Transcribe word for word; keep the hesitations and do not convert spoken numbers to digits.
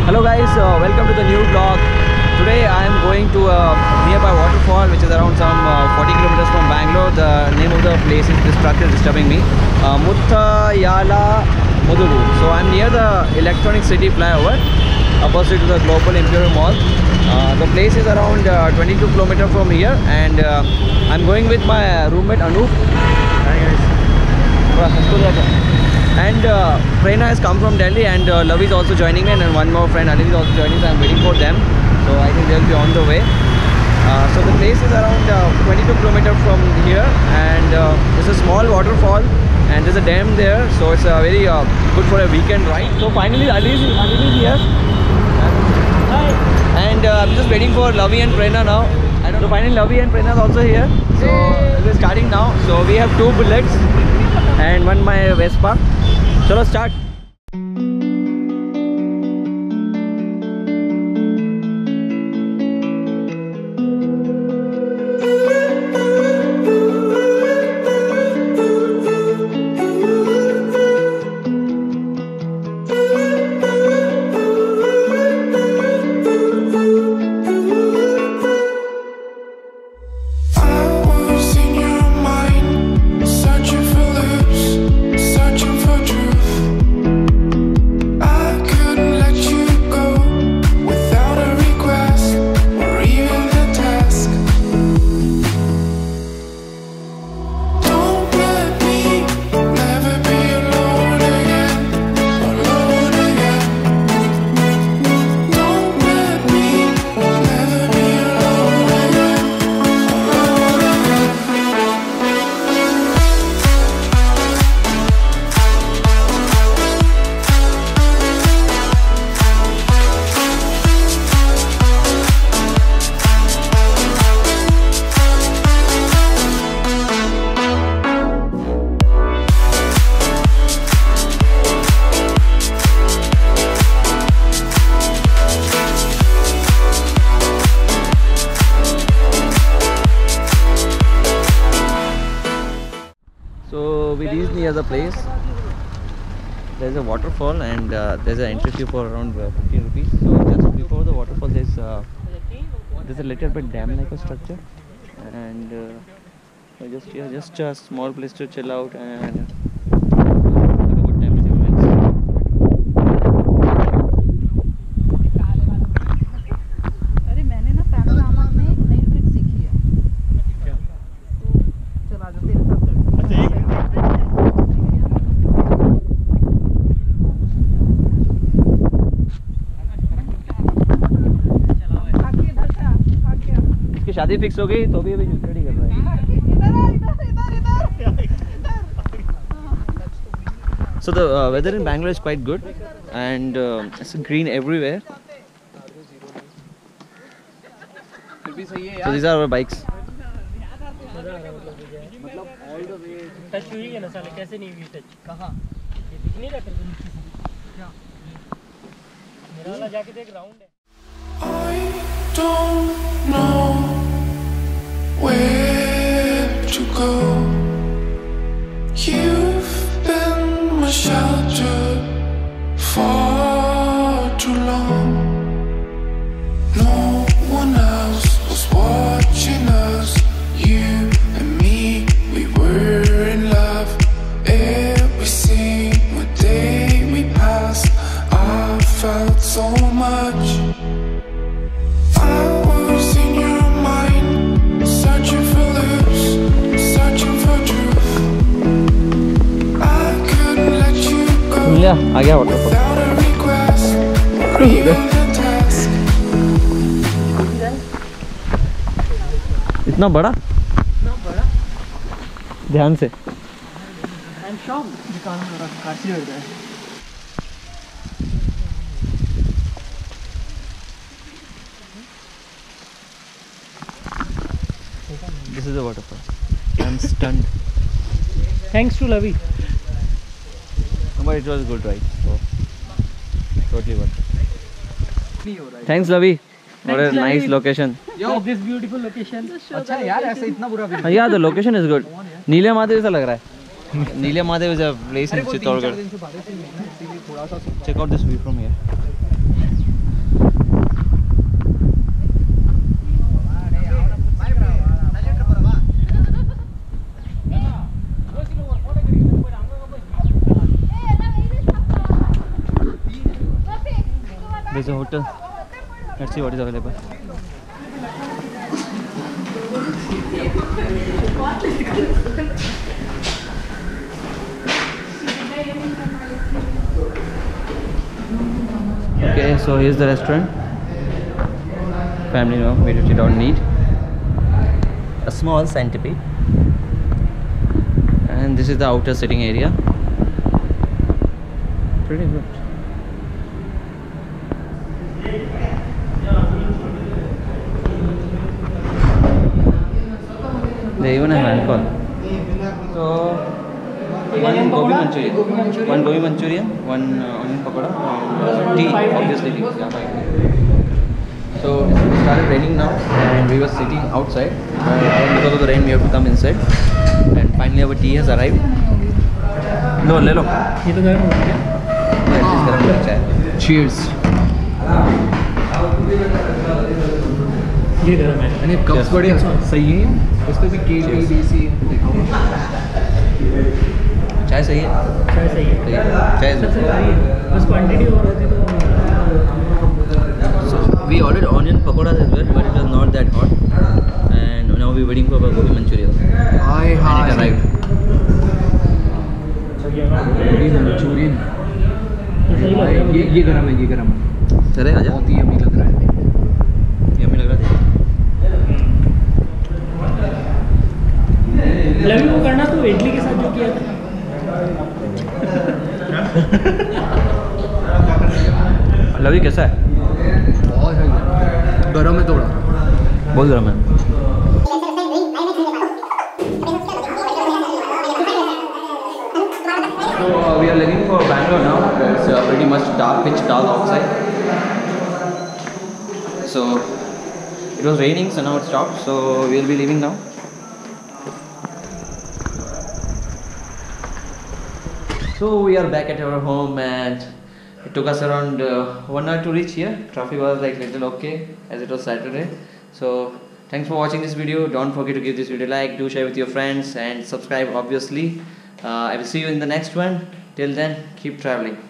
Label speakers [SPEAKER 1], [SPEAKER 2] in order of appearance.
[SPEAKER 1] Hello guys, uh, welcome to the new vlog. Today I am going to a nearby waterfall which is around some uh, forty kilometers from Bangalore. The name of the place is, this truck is disturbing me, uh, Muthayala Muduru. So I am near the Electronic City flyover opposite to the Global Imperial Mall. Uh, the place is around uh, twenty-two kilometers from here, and uh, I am going with my roommate Anup. Hi guys. And uh, Prerna has come from Delhi, and uh, Love is also joining me, and one more friend Ali is also joining, so I am waiting for them. So I think they will be on the way. Uh, so the place is around uh, twenty-two kilometers from here, and uh, there's a small waterfall and there's a dam there, so it's uh, very uh, good for a weekend ride. So finally Ali is, Ali is here. Hi. And uh, I'm just waiting for Lavi and Prerna now. I don't know. So finally Lavi and Prerna is also here. So we're starting now. So we have two bullets and one my Vespa. So let's start. So we reached near the place. There's a waterfall, and uh, there's an entry fee for around uh, fifteen rupees. So just before the waterfall, there's uh, there's a little bit dam-like a structure, and uh, just here, just a small place to chill out and have a good time with your friends.
[SPEAKER 2] अरे मैंने ना panorama में एक नई trick सीखी है। क्या? तो चला जा तेरे साथ करते हैं।
[SPEAKER 1] इसकी शादी फिक्स हो गई तो भी अभी स्टडी कर रहा है। So the uh, weather in Bangalore is quite good, and uh, it's green everywhere. So these are our bikes.
[SPEAKER 3] Touch हुई है ना साले, कैसे नहीं हुई टच? कहाँ? ये दिख नहीं रहा कर क्या? मेरा वाला जाके देख, राउंड है।
[SPEAKER 4] I don't know where to go. You've been my shelter for too long. No one else was watching us. You and me, we were in love. Every single day we passed, I felt so much. I was in your mind, searching for lips, searching for truth. I couldn't let you go
[SPEAKER 1] आ गया waterfall.
[SPEAKER 4] without a request or even a task.
[SPEAKER 1] इतना बड़ा?
[SPEAKER 3] ना बड़ा।
[SPEAKER 1] ध्यान से।
[SPEAKER 3] I am shocked. दुकान में रखा काशी हो गया।
[SPEAKER 1] This is the waterfall. I'm stunned.
[SPEAKER 3] Thanks to Lavi.
[SPEAKER 1] But it was good ride. So totally worth it. Thanks Lavi. What a nice location.
[SPEAKER 3] Yo, this beautiful location.
[SPEAKER 2] अच्छा यार ऐसे इतना बुरा भी
[SPEAKER 1] Yeah, the location is good. नीले महादेव ऐसा लग रहा है. नीले Mahadev is a place in Chittorgarh. Check out this view from here. there's a hotel. Let's see what is available. Okay, so here's the restaurant. Family no, we really don't need. A small centipede. And this is the outer sitting area. Pretty good. They even have alcohol. So one gobi manchurian, one gobi manchurian, one uh, onion pakoda, and uh, tea. Obviously, tea. Yeah, fine. So it started raining now, and we were sitting outside. And because of the rain, we have to come inside. And finally, our tea has arrived. No, ले लो.
[SPEAKER 3] ये तो गर्म हो गया.
[SPEAKER 1] Yeah, this गर्म हो गया.
[SPEAKER 5] Cheers.
[SPEAKER 3] ये गर्म है.
[SPEAKER 5] आणि कप्स बड़े सही हैं. इस पे भी के टी डी सी
[SPEAKER 1] चाय सही है.
[SPEAKER 3] चाय सही है.
[SPEAKER 1] सही है. चाय
[SPEAKER 3] सबसे सही है. बस क्वांटिटी और होती तो.
[SPEAKER 1] So we ordered onion pakoda as well, but it was not that hot. And now we're waiting for our gobi manchurian.
[SPEAKER 5] Hi
[SPEAKER 1] And
[SPEAKER 5] hi
[SPEAKER 1] it arrived.
[SPEAKER 5] Gobi manchurian. ये ये गरम है, ये गरम है.
[SPEAKER 1] चले आजा.
[SPEAKER 5] बहुत ही यम्मी लग रहा है.
[SPEAKER 1] यम्मी लग रहा है.
[SPEAKER 3] लवी को करना तो इडली के साथ जो किया था.
[SPEAKER 1] लवी कैसा है?
[SPEAKER 5] बहुत है. गरम है थोड़ा.
[SPEAKER 1] बहुत गर्म है. So uh, we are leaving for Bangalore now. It's uh, pretty much dark, pitch dark outside. So it was raining, so now it stopped. So we'll be leaving now. So we are back at our home, and it took us around uh, one hour to reach here. Traffic was like little okay as it was Saturday. So thanks for watching this video. Don't forget to give this video a like, do share with your friends, and subscribe obviously. Uh, I will see you in the next one. Till then, keep traveling.